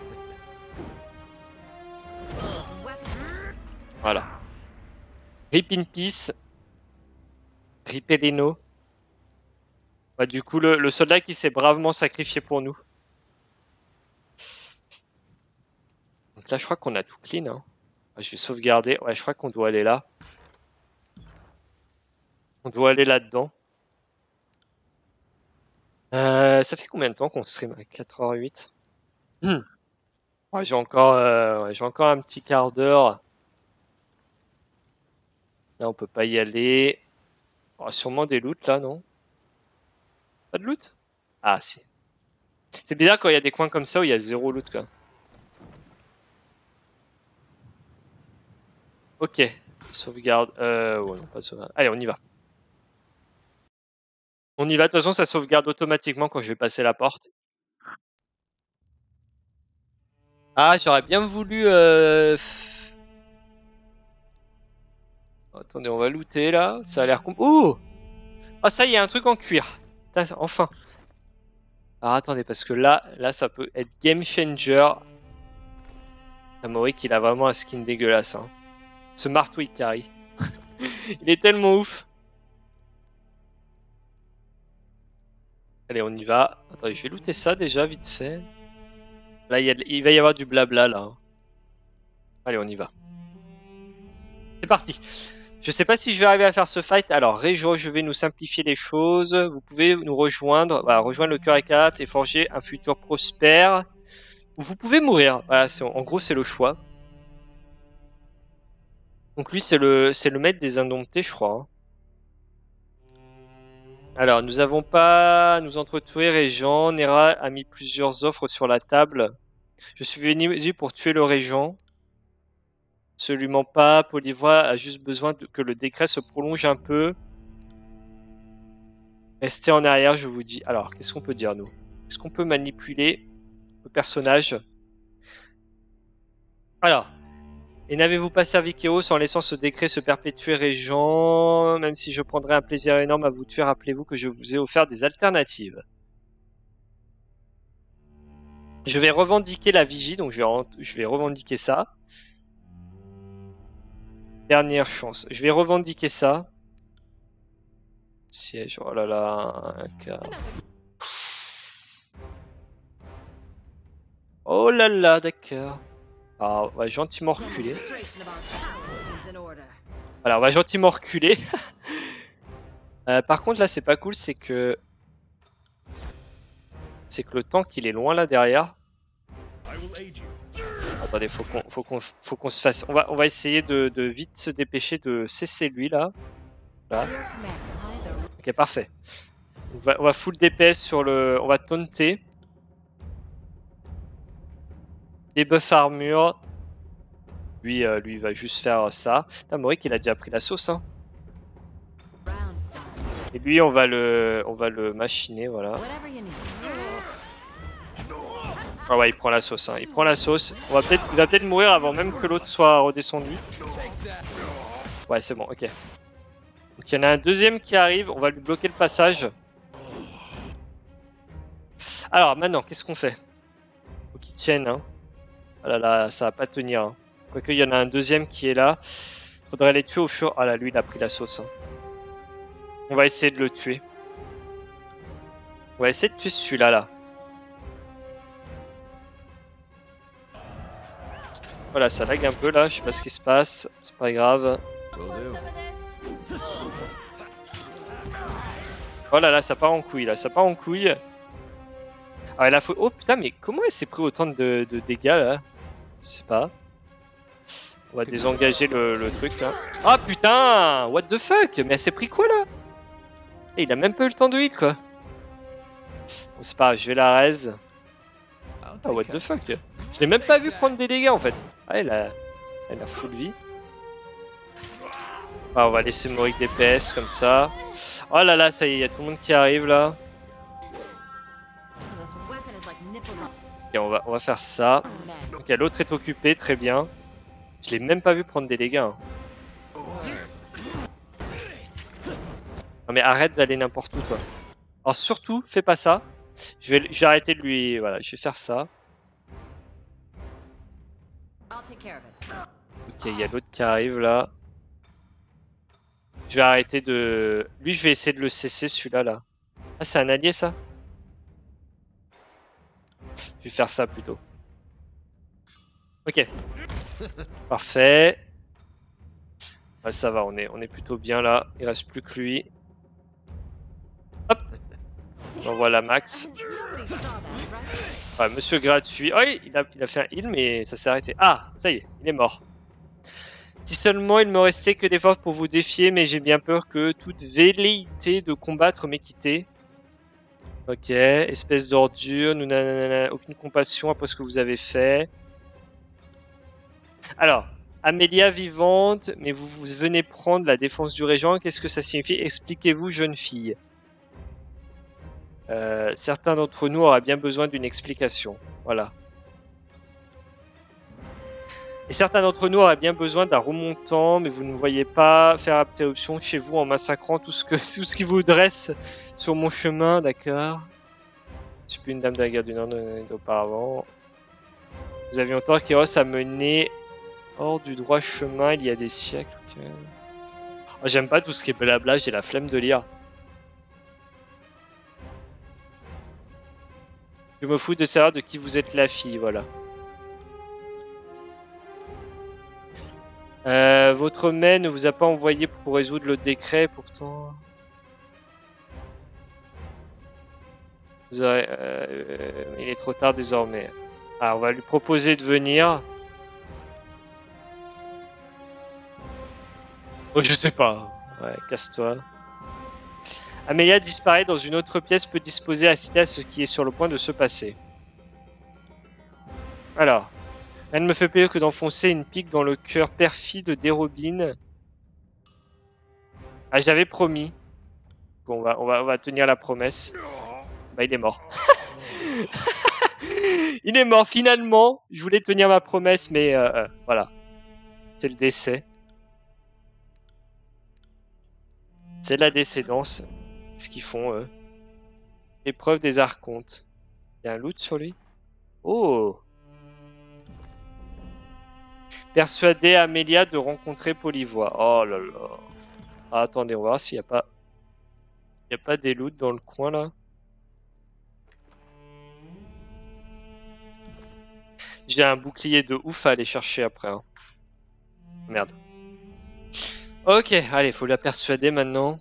This weapon. Voilà. Rip in peace. Ripelino. Bah, du coup, le, le soldat qui s'est bravement sacrifié pour nous. Donc là, je crois qu'on a tout clean. Hein. Ah, je vais sauvegarder. Ouais, je crois qu'on doit aller là. On doit aller là-dedans. Euh, ça fait combien de temps qu'on stream? quatre heures huit. Hmm. Ouais, j'ai encore, euh, ouais, j'ai encore un petit quart d'heure. Là, on peut pas y aller. Oh, sûrement des loots là, non? Pas de loot? Ah, si. C'est bizarre quand il y a des coins comme ça où il y a zéro loot quoi. Ok, sauvegarde. Euh, ouais, non, pas sauvegarde. Allez, on y va. On y va, de toute façon ça sauvegarde automatiquement quand je vais passer la porte. Ah, j'aurais bien voulu... Euh... Attendez, on va looter là, ça a l'air... Com... Oh Ah ça, il y a un truc en cuir. Putain, enfin. Alors attendez, parce que là, là ça peut être game changer. Amorik, il a vraiment un skin dégueulasse. Hein. Ce marteau, il carry. Il est tellement ouf. Allez, on y va. Attendez, je vais looter ça déjà, vite fait. Là, il, y a, il va y avoir du blabla, là. Allez, on y va. C'est parti. Je sais pas si je vais arriver à faire ce fight. Alors, Réjo, je vais nous simplifier les choses. Vous pouvez nous rejoindre. Voilà, rejoindre le cœur écarlate et forger un futur prospère. Ou vous pouvez mourir. Voilà, en gros, c'est le choix. Donc lui, c'est le, c'est le maître des indomptés, je crois. Hein. Alors, nous avons pas nous entretuer Régent. Nera a mis plusieurs offres sur la table. Je suis venu pour tuer le Régent. Absolument pas. Polyvoie a juste besoin de, que le décret se prolonge un peu. Restez en arrière, je vous dis. Alors, qu'est-ce qu'on peut dire, nous? Est-ce qu'on peut manipuler le personnage? Alors. Et n'avez-vous pas servi Kéos en laissant ce décret se perpétuer Régent? Même si je prendrais un plaisir énorme à vous tuer, rappelez-vous que je vous ai offert des alternatives. Je vais revendiquer la vigie, donc je vais, je vais revendiquer ça. Dernière chance. Je vais revendiquer ça. Siège, oh là là, un cas. Oh là là, d'accord. Alors, on va gentiment reculer. Voilà, on va gentiment reculer. euh, par contre, là, c'est pas cool, c'est que... C'est que le tank, il est loin là derrière. Attendez, faut qu'on faut qu'on faut qu'on se fasse... On va, on va essayer de, de vite se dépêcher de cesser lui, là. Là. Ok, parfait. On va, on va full D P S sur le... On va taunter. Debuff armure. Lui, euh, lui, il va juste faire ça. Putain, Morik, il a déjà pris la sauce, hein. Et lui, on va le, on va le machiner, voilà. Ah ouais, il prend la sauce, hein. Il prend la sauce. On va peut-être, il va peut-être mourir avant même que l'autre soit redescendu. Ouais, c'est bon, ok. Donc il y en a un deuxième qui arrive. On va lui bloquer le passage. Alors maintenant, qu'est-ce qu'on fait? Faut qu'il tienne, hein. Ah là là, ça va pas tenir. Hein. Quoique, il y en a un deuxième qui est là. Faudrait les tuer au fur... Ah là, lui, il a pris la sauce. Hein. On va essayer de le tuer. On va essayer de tuer celui-là, là. Voilà, ça lag un peu, là. Je sais pas ce qui se passe. C'est pas grave. Oh là là, ça part en couille, là. Ça part en couille. Ah, elle a fait... Oh putain, mais comment elle s'est pris autant de, de dégâts, là? Je sais pas. On va désengager le, le truc là. Ah putain! What the fuck? Mais elle s'est pris quoi là? Et il a même pas eu le temps de hit quoi. Bon, c'est pas grave, je vais la raise. Ah what the fuck? Je l'ai même pas vu prendre des dégâts en fait. Ah elle a, elle a full vie. Ah, on va laisser Morik D P S comme ça. Oh là là, ça y est, il y a tout le monde qui arrive là. Ok, on va, on va faire ça. Ok, l'autre est occupé, très bien. Je l'ai même pas vu prendre des dégâts. Hein. Non mais arrête d'aller n'importe où quoi. Alors surtout, fais pas ça. Je vais, je vais arrêter de lui... Voilà, je vais faire ça. Ok, il y a l'autre qui arrive là. Je vais arrêter de... Lui, je vais essayer de le cesser celui-là là. Ah, c'est un allié ça? Je vais faire ça plutôt. Ok. Parfait. Ah, ça va, on est, on est plutôt bien là. Il reste plus que lui. Hop. On envoie la max. Ouais, monsieur gratuit. Oh, il a, il a fait un heal, mais ça s'est arrêté. Ah, ça y est, il est mort. Si seulement il me restait que des forces pour vous défier, mais j'ai bien peur que toute velléité de combattre m'ait quitté. Ok, espèce d'ordure, nous n'avons aucune compassion après ce que vous avez fait. Alors, Amélia vivante, mais vous, vous venez prendre la défense du régent. Qu'est-ce que ça signifie? Expliquez-vous, jeune fille. Euh, certains d'entre nous auraient bien besoin d'une explication. Voilà. Et certains d'entre nous auraient bien besoin d'un remontant, mais vous ne voyez pas faire interruption chez vous en massacrant tout ce, que, tout ce qui vous dresse sur mon chemin, d'accord? Je suis plus une dame de la guerre du Nord auparavant. Vous aviez tort, Kéros a mené hors du droit chemin il y a des siècles. Okay. Oh, j'aime pas tout ce qui est blabla, j'ai la flemme de lire. Je me fous de savoir de qui vous êtes la fille, voilà. Euh, votre maître ne vous a pas envoyé pour résoudre le décret, pourtant. Vous aurez, euh, il est trop tard désormais. Alors, on va lui proposer de venir. Oh, je sais pas. Ouais, casse-toi. Amélia disparaît dans une autre pièce, peut disposer à citer à ce qui est sur le point de se passer. Alors, elle ne me fait plaisir que d'enfoncer une pique dans le cœur perfide d'Érobine. Ah, j'avais promis. Bon, on va, on va, on va tenir la promesse. Bah, il est mort. Il est mort finalement. Je voulais tenir ma promesse, mais euh, euh, voilà. C'est le décès. C'est la décédence. Ce qu'ils font, eux. Épreuve des archontes. Il y a un loot sur lui? Oh! Persuader Amélia de rencontrer Polivoix. Oh là là. Ah, attendez, on va voir s'il n'y a pas... Il n'y a pas des loots dans le coin, là. J'ai un bouclier de ouf à aller chercher après. Hein. Merde. Ok, allez, faut la persuader maintenant.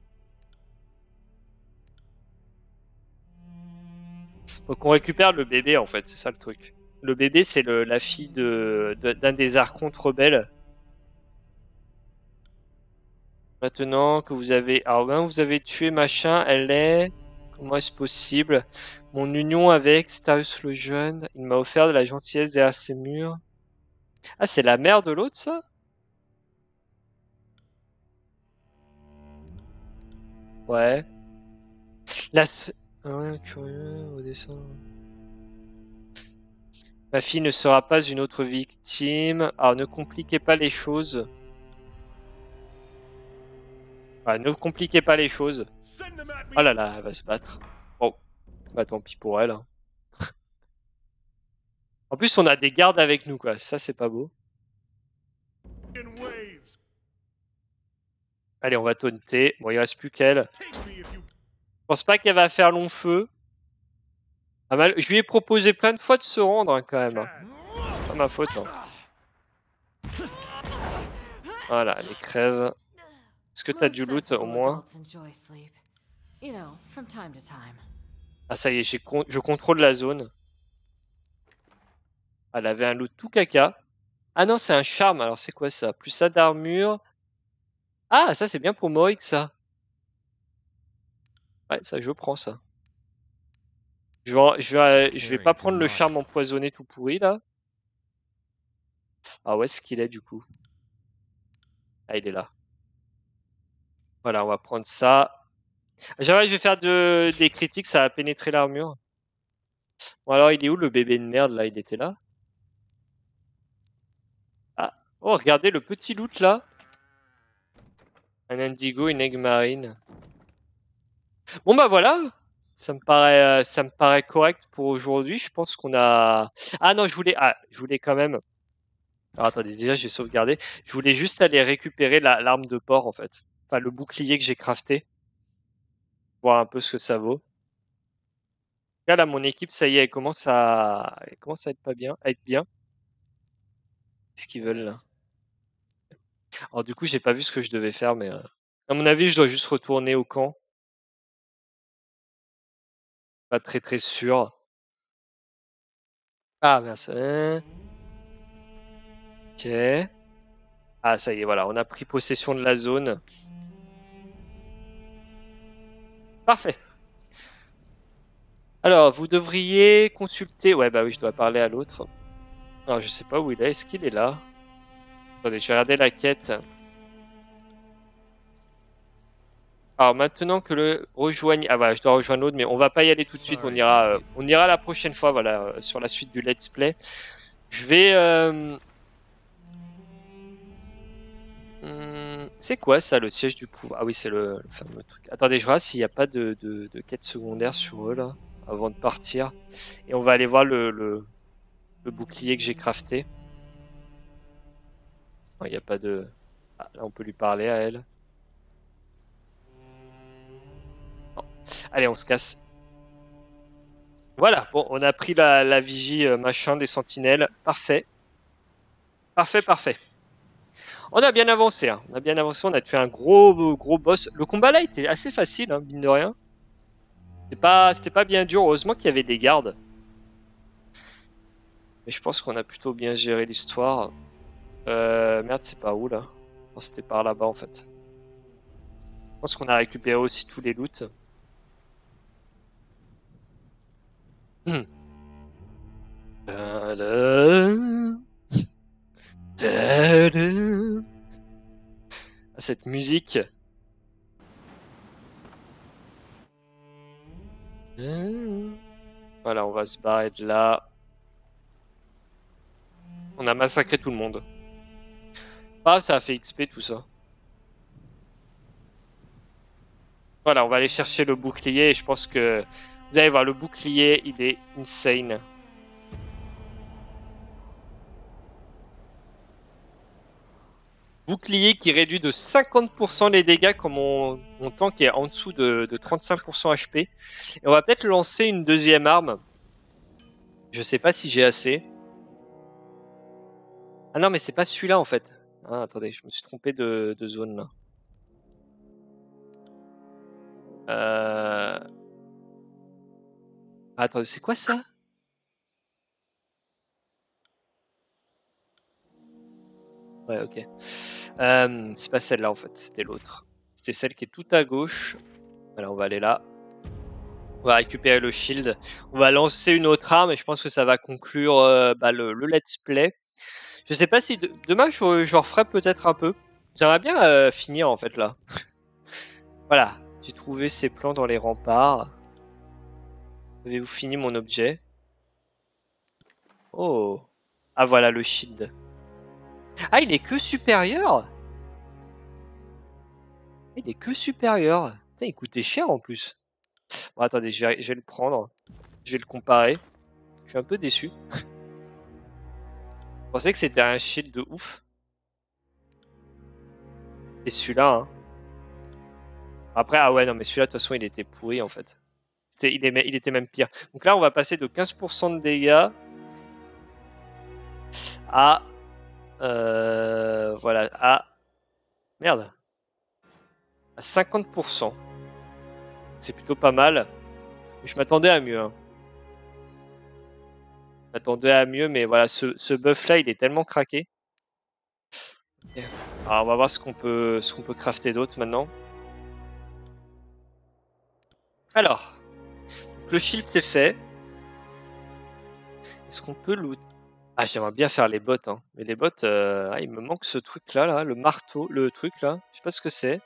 Faut qu'on récupère le bébé, en fait, c'est ça le truc. Le bébé, c'est la fille de, de, d'un des archontes rebelles. Maintenant que vous avez... Alors, ben, vous avez tué machin, elle est... Comment est-ce possible? Mon union avec Starius le Jeune, il m'a offert de la gentillesse derrière ses murs. Ah, c'est la mère de l'autre, ça? Ouais. La... Ouais, curieux, au dessin. Ma fille ne sera pas une autre victime. Alors, ne compliquez pas les choses. Ah, ne compliquez pas les choses. Oh là là, elle va se battre. Bon, bah tant pis pour elle. Hein. En plus, on a des gardes avec nous, quoi. Ça, c'est pas beau. Allez, on va taunter. Bon, il reste plus qu'elle. Je pense pas qu'elle va faire long feu. Ah, mal... Je lui ai proposé plein de fois de se rendre, hein, quand même. Hein. Pas ma faute. Hein. Voilà, elle crève. Est-ce que t'as du loot au moins? Ah ça y est, con je contrôle la zone. Elle avait un loot tout caca. Ah non, c'est un charme, alors c'est quoi ça? Plus ça d'armure. Ah, ça c'est bien pour Morik ça. Ouais, ça je prends ça. Je vais, je vais, je vais pas prendre le charme empoisonné tout pourri là. Ah, où est-ce qu'il est du coup? Ah, il est là. Voilà, on va prendre ça. Jamais je vais faire de, des critiques, ça va pénétrer l'armure. Bon alors, il est où le bébé de merde là? Il était là? Ah, oh regardez le petit loot là. Un indigo, une egg marine. Bon bah voilà. Ça me paraît, ça me paraît correct pour aujourd'hui. Je pense qu'on a. Ah non, je voulais, ah, je voulais quand même. Alors attendez, déjà j'ai sauvegardé. Je voulais juste aller récupérer la l'arme de porc en fait. Enfin le bouclier que j'ai crafté. Voir un peu ce que ça vaut. Là, là mon équipe, ça y est, elle commence à, elle commence à être pas bien, à être bien. Qu'est-ce qu'ils veulent là? Alors du coup, j'ai pas vu ce que je devais faire, mais euh... à mon avis, je dois juste retourner au camp. Pas très très sûr. Ah merci. Ok. Ah ça y est, voilà, on a pris possession de la zone. Parfait. Alors, vous devriez consulter... Ouais, bah oui, je dois parler à l'autre. Alors, je sais pas où il est. Est-ce qu'il est là? Attendez, je vais regarder la quête. Alors, maintenant que le rejoigne... Ah voilà, je dois rejoindre l'autre, mais on va pas y aller tout de suite. On Sorry, ira, euh, kid. on ira la prochaine fois, voilà, euh, sur la suite du let's play. Je vais... euh, hum, C'est quoi ça, le siège du pouvoir? Ah oui, c'est le, le fameux truc. Attendez, je vois s'il n'y a pas de, de, de quête secondaire sur eux, là, avant de partir. Et on va aller voir le, le, le bouclier que j'ai crafté. Il n'y a pas de... Ah, là, on peut lui parler à elle. Non. Allez, on se casse. Voilà, bon, on a pris la, la vigie euh, machin des sentinelles. Parfait. Parfait, parfait. On a bien avancé, hein. On a bien avancé, on a tué un gros gros boss. Le combat là était assez facile, hein, mine de rien. C'était pas, c'était pas bien dur, heureusement qu'il y avait des gardes. Mais je pense qu'on a plutôt bien géré l'histoire. Euh, merde, c'est pas où là? Oh, c'était par là-bas en fait. Je pense qu'on a récupéré aussi tous les loots. Tadam. Tadam. Ah, cette musique. Voilà, on va se barrer de là. On a massacré tout le monde. Ah, ça a fait X P tout ça. Voilà, on va aller chercher le bouclier et je pense que vous allez voir, le bouclier, il est insane. Bouclier qui réduit de cinquante pour cent les dégâts quand mon, mon tank est en dessous de, de trente-cinq pour cent H P. Et on va peut-être lancer une deuxième arme. Je sais pas si j'ai assez. Ah non, mais c'est pas celui-là en fait. Ah, attendez, je me suis trompé de, de zone là. Euh... Ah, attendez, c'est quoi ça? Ouais, ok. Euh, c'est pas celle-là en fait, c'était l'autre. C'était celle qui est tout à gauche. Voilà, on va aller là. On va récupérer le shield. On va lancer une autre arme et je pense que ça va conclure euh, bah, le, le let's play. Je sais pas si... De... Demain, je, je referai peut-être un peu. J'aimerais bien euh, finir en fait là. Voilà, j'ai trouvé ces plans dans les remparts. Avez-vous fini mon objet? Oh. Ah voilà le shield. Ah, il est que supérieur? Il est que supérieur. Putain, il coûtait cher en plus. Bon, attendez, je vais, je vais le prendre. Je vais le comparer. Je suis un peu déçu. Je pensais que c'était un shield de ouf. Et celui-là, hein. Après, ah ouais, non, mais celui-là, de toute façon, il était pourri en fait. C'était, il, est, il était même pire. Donc là, on va passer de quinze pour cent de dégâts à... Euh, voilà, à... Merde. À cinquante pour cent. C'est plutôt pas mal. Je m'attendais à mieux. Hein. Je m'attendais à mieux, mais voilà, ce, ce buff-là, il est tellement craqué. Okay. Alors, on va voir ce qu'on peut, ce qu'on peut crafter d'autre maintenant. Alors, le shield c'est fait. Est-ce qu'on peut loot? Ah, j'aimerais bien faire les bottes, hein. Mais les bottes, euh, ah, il me manque ce truc-là, là, le marteau, le truc là. Je sais pas ce que c'est.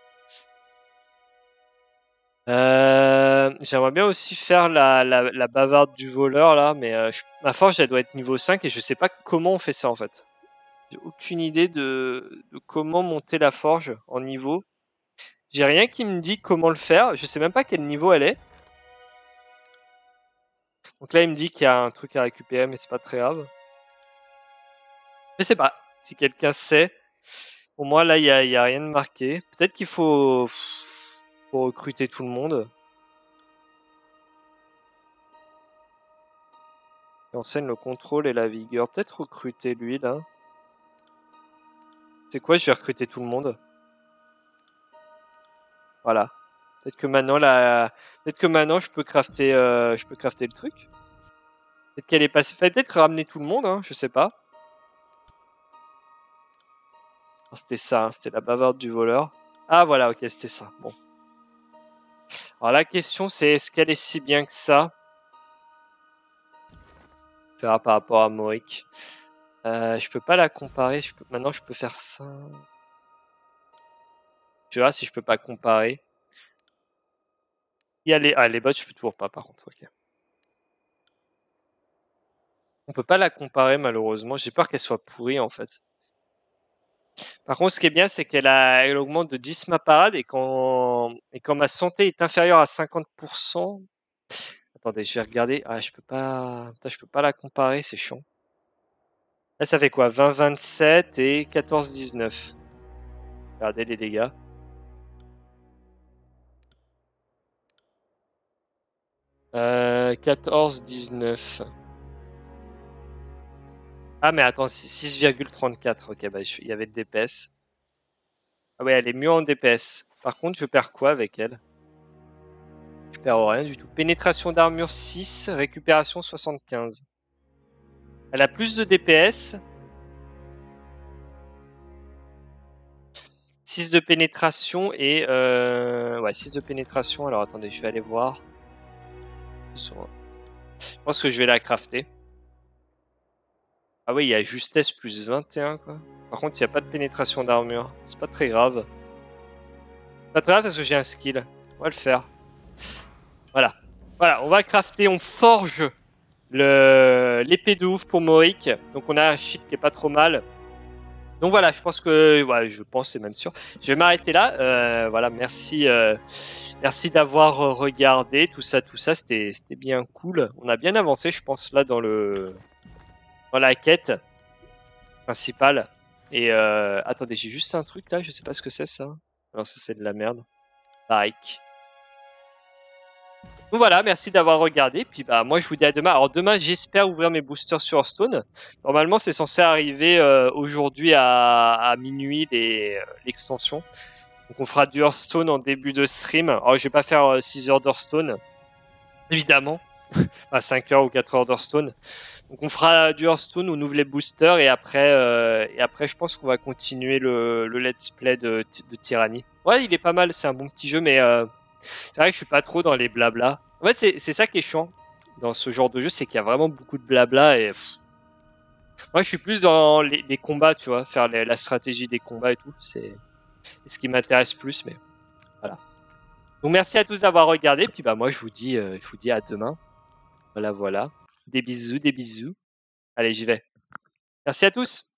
Euh, j'aimerais bien aussi faire la, la, la bavarde du voleur là, mais euh, je, ma forge elle doit être niveau cinq et je sais pas comment on fait ça en fait. J'ai aucune idée de, de comment monter la forge en niveau. J'ai rien qui me dit comment le faire, je sais même pas quel niveau elle est. Donc là il me dit qu'il y a un truc à récupérer mais c'est pas très grave. Je sais pas si quelqu'un sait. Pour moi là il y a, y a rien de marqué. Peut-être qu'il faut, faut recruter tout le monde. Il enseigne le contrôle et la vigueur. Peut-être recruter lui là. C'est quoi, je vais recruter tout le monde. Voilà. Peut-être que maintenant la... Peut-être que maintenant je peux crafter euh... je peux crafter le truc. Peut-être qu'elle est passée. Fallait peut-être ramener tout le monde, hein, je sais pas. C'était ça, hein, c'était la bavarde du voleur. Ah voilà, ok, c'était ça. Bon. Alors la question c'est est-ce qu'elle est si bien que ça? On verra par rapport à Morik. Euh, je peux pas la comparer. Je peux... Maintenant, je peux faire ça. Je verrai si je peux pas comparer. Il y a les... Ah, les bots, je peux toujours pas, par contre. Ok. On peut pas la comparer, malheureusement. J'ai peur qu'elle soit pourrie, en fait. Par contre, ce qui est bien, c'est qu'elle a... Elle augmente de dix ma parade et quand... et quand ma santé est inférieure à cinquante pour cent... Attendez, je vais regarder. Ah, je peux pas... Putain, je peux pas la comparer, c'est chiant. Là, ça fait quoi? vingt vingt-sept et quatorze dix-neuf. Regardez les dégâts. Euh, quatorze dix-neuf. Ah, mais attends, c'est six virgule trente-quatre. Ok, bah, il y avait le D P S. Ah ouais, elle est mieux en D P S. Par contre, je perds quoi avec elle? Je perds rien du tout. Pénétration d'armure six, récupération soixante-quinze. Elle a plus de D P S. six de pénétration et... Euh... Ouais, six de pénétration. Alors, attendez, je vais aller voir. Je pense que je vais la crafter. Ah oui, il y a justesse plus vingt et un, quoi. Par contre, il n'y a pas de pénétration d'armure. C'est pas très grave. Pas très grave parce que j'ai un skill. On va le faire. Voilà. Voilà, on va crafter, on forge le l'épée de ouf pour Morik. Donc on a un shit qui est pas trop mal. Donc voilà, je pense que... Ouais, je pense, c'est même sûr. Je vais m'arrêter là. Euh, voilà, merci euh, merci d'avoir regardé tout ça, tout ça. C'était c'était bien cool. On a bien avancé, je pense, là, dans le... dans la quête principale. Et euh, attendez, j'ai juste un truc là, je sais pas ce que c'est ça. Non, ça c'est de la merde. Like. Donc voilà, merci d'avoir regardé. Puis bah moi je vous dis à demain. Alors demain j'espère ouvrir mes boosters sur Hearthstone. Normalement c'est censé arriver euh, aujourd'hui à, à minuit l'extension. Donc on fera du Hearthstone en début de stream. Alors je vais pas faire euh, six heures d'Hearthstone, évidemment. À cinq heures ou quatre heures d'Hearthstone. Donc on fera du Hearthstone, on ouvre les boosters et après, euh, et après je pense qu'on va continuer le, le let's play de, de Tyranny. Ouais, il est pas mal, c'est un bon petit jeu, mais euh, c'est vrai que je suis pas trop dans les blabla. En fait, c'est ça qui est chiant dans ce genre de jeu, c'est qu'il y a vraiment beaucoup de blabla et pff. Moi je suis plus dans les, les combats, tu vois, faire les, la stratégie des combats et tout, c'est ce qui m'intéresse plus, mais voilà. Donc merci à tous d'avoir regardé, puis bah moi je vous dis, euh, je vous dis à demain. Voilà, voilà. Des bisous, des bisous. Allez, j'y vais. Merci à tous.